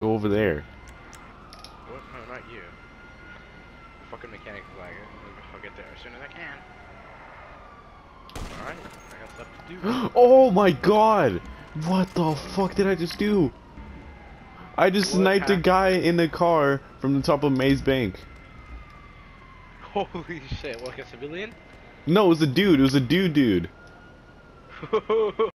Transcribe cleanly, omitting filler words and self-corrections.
Go over there. What? No, not you. Fucking mechanic flag. I'll get there as soon as I can. Alright, I got stuff to do. Oh my god! What the fuck did I just do? I just What sniped a happened? guy in the car from the top of Maze Bank. Holy shit, like a civilian? No, it was a dude. It was a dude.